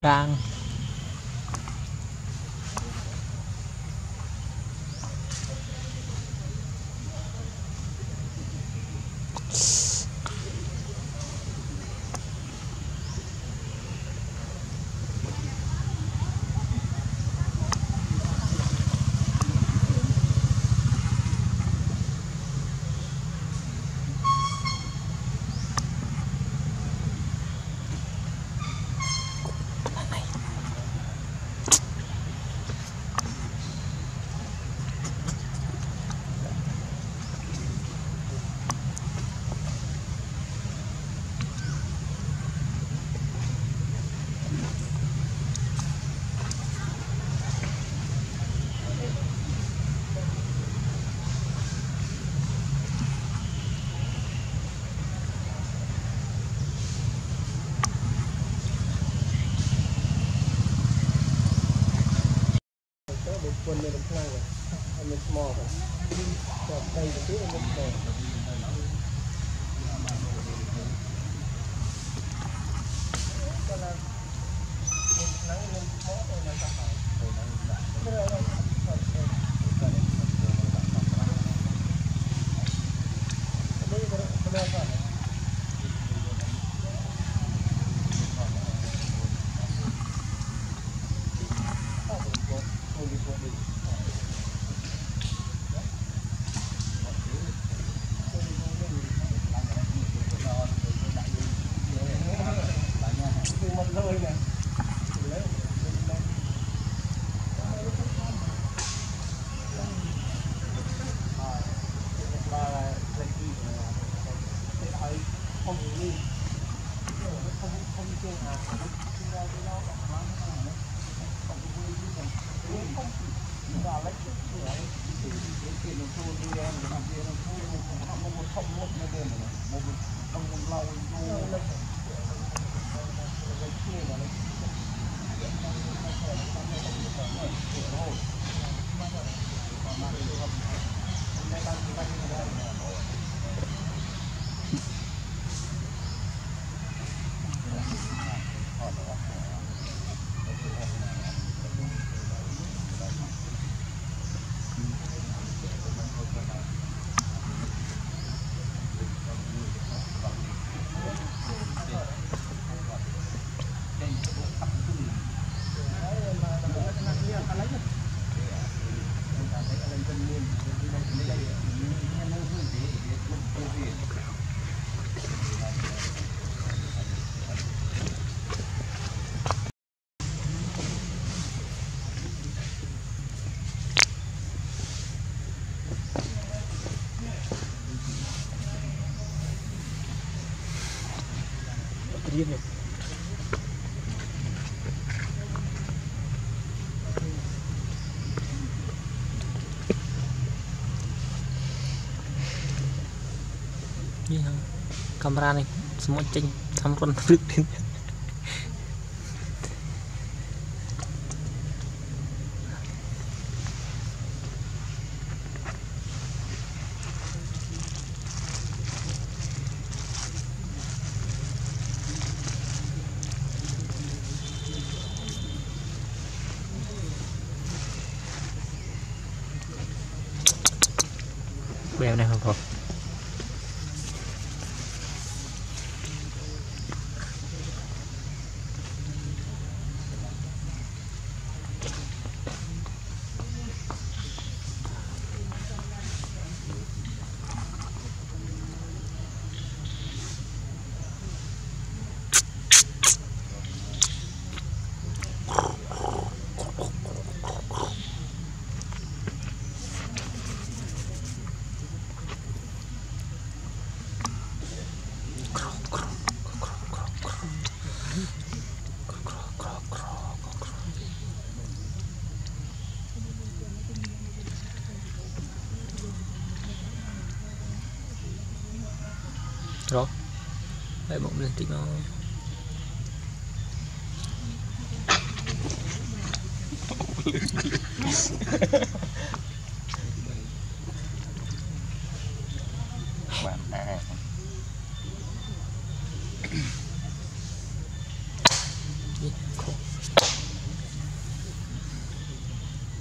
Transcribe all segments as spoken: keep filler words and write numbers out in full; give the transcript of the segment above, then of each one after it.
đang One little planet and the small one. So they the big and the small. Cho nên nắng lên small rồi là sao phải? Cái này là riêng này. Như camera này semua chỉnh thăm con rực lên. Bèo này không thôi. Rồi đây bỗng lên tí nó bạn à.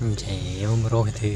Trẻ ôm rồi thì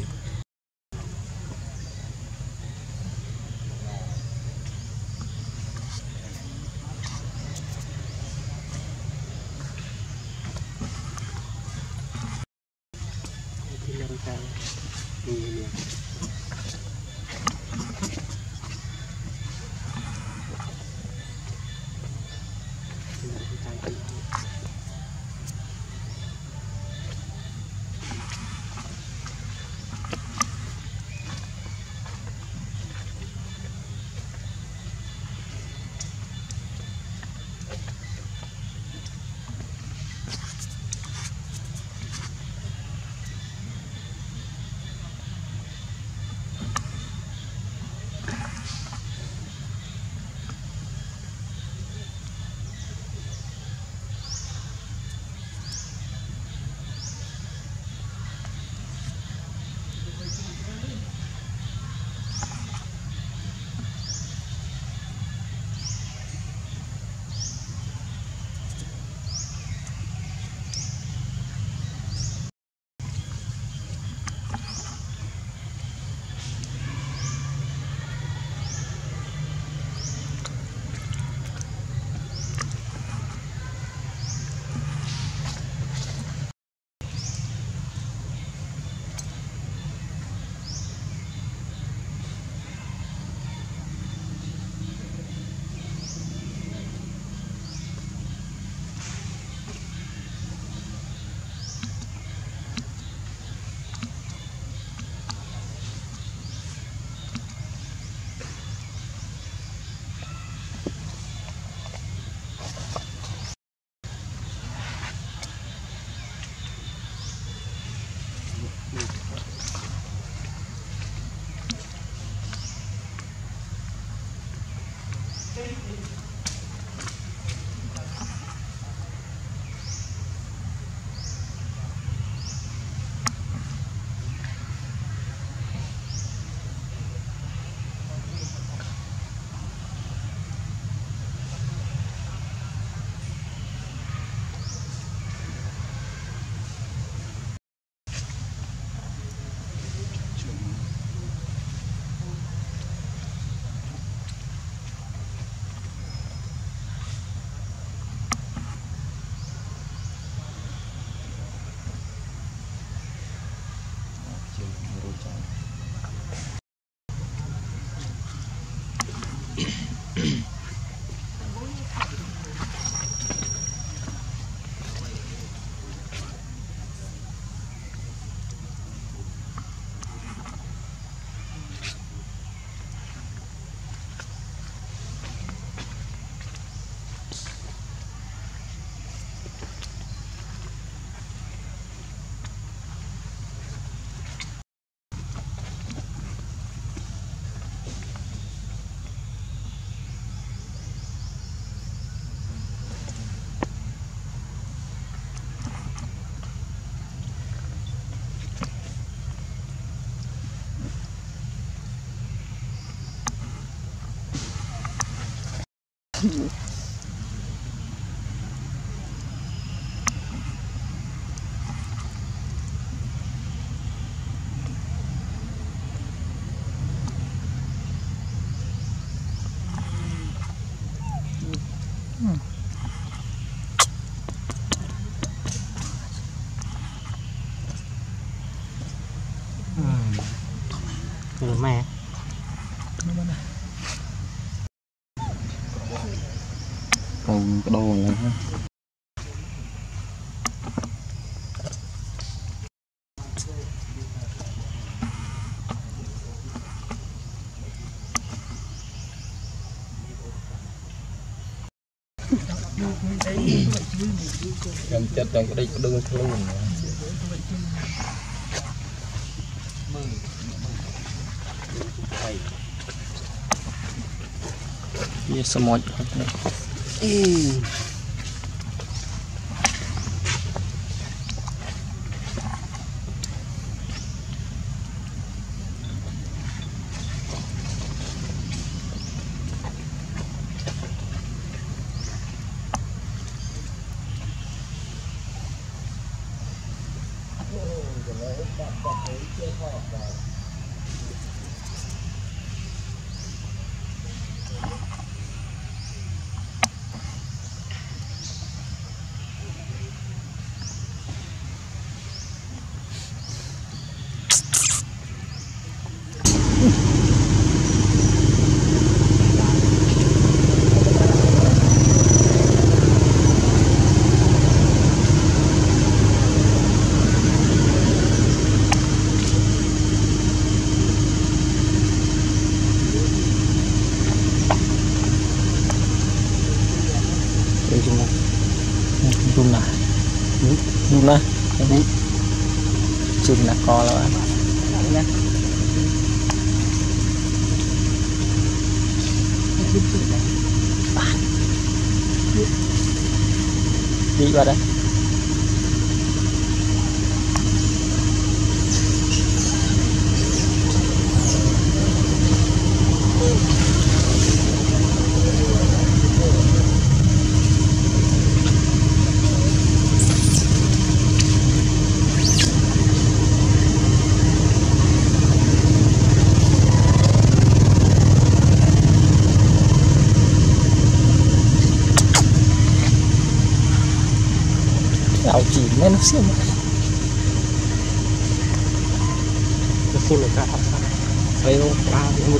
Rồi mẹ còn cái đồ này ha. Em chết trong cái đây có đường luôn. Iya semua. Ừ. Rung nè, rung nè, chừng là co rồi. Đi vào đây. Ảo chỉ nên nó xiêm nó xiêm được cả thấy không ba một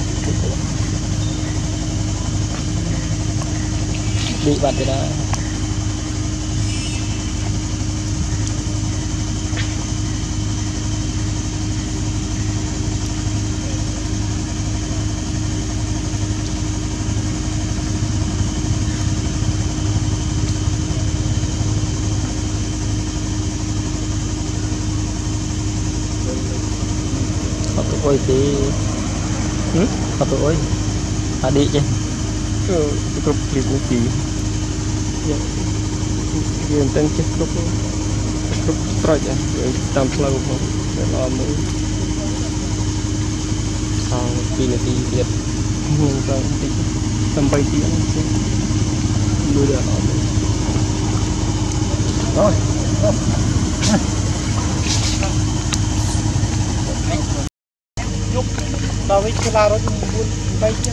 bị bạn thì là ôi thì ừ? Có tuổi à đi chứ ừ, cục liệt vũ khí hiện tên chết cục cục strike rồi tam flow không để làm mới sau khi này thì biết nhưng rằng thì tầm bay tiếng chứ nuôi được rồi tao với cái la đó buôn bay chứ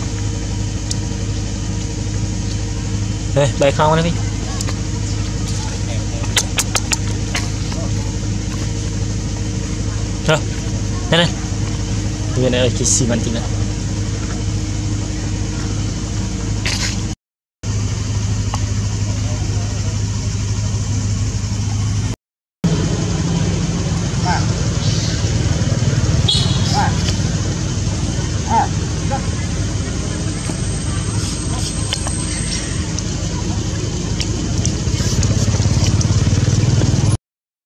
đây bay không đấy đi rồi đây này bên này là cái xi măng tí này